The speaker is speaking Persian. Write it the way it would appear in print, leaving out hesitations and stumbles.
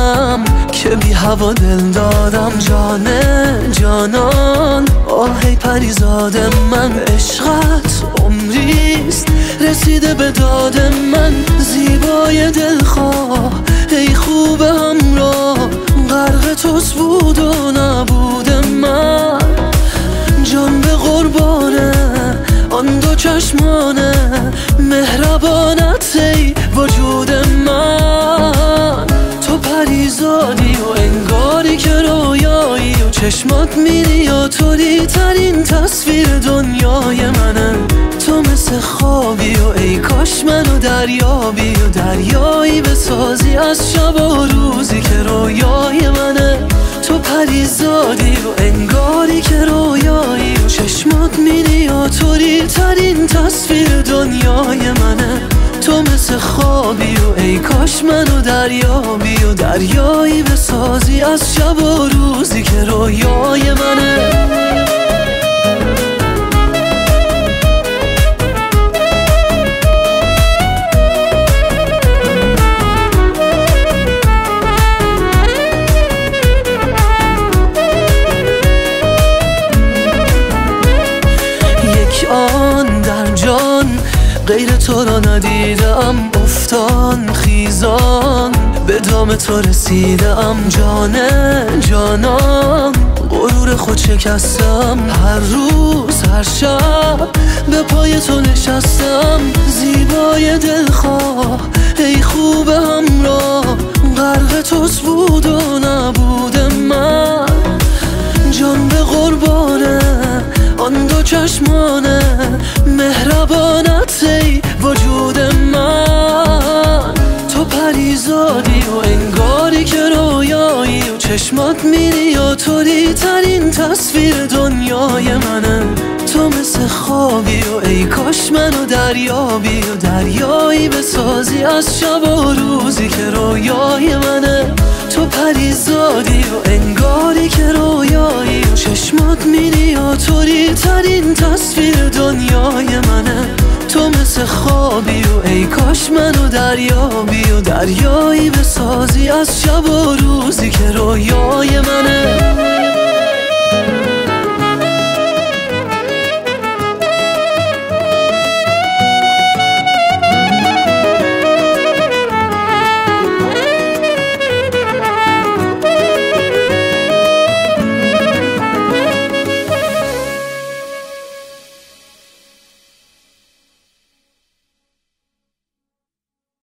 دادم که بی هوا دل دادم. جانان آهی پریزاد من، عشقت عمریست رسیده به داد من. زیبای دلخواه ای خوب همراه، غرق توست بود و نبود من. جان به قربانه آن دو چشمانه، مهربانت ای وجود من. تو پریزادی و انگاری که رویایی، و چشمات میری و طوری ترین تصویر دنیای منه. تو مثل خوابی و ای کاش منو دریابی، و دریایی بسازی از شب و روزی که رویای منه. تو پریزادی و انگاری که رویایی، و چشمات میری و طوری ترین تصویر دنیای منه. تو مثل خوابی و ای کاش منو دریابی، و دریایی بسازی از شب و روزی که رویای منه. آن در جان غیر تو را ندیدم، افتان خیزان به دام تو رسیدم. جانان غرور خود شکستم، هر روز هر شب به پای تو نشستم. زیبای دلخواه ای خوب همراه، غرق توست بود و نبود من. جان به قربانه آن دو چشمانه، مهربانت ای وجود من. تو پریزادی و انگاری که رویایی، و چشمات میری و طوری ترین تصویر دنیای منه. تو مثل خوابی و ای کاش منو دریابی، و دریایی بسازی از شب و روزی که رویای منه. تو پریزادی و انگاری که رویایی، و چشمات میری و طوری ترین تصویر دنیای منه. تو مثل خوابی و ای کاش منو دریابی، و دریایی بسازی از شب و روزی که رویای منه.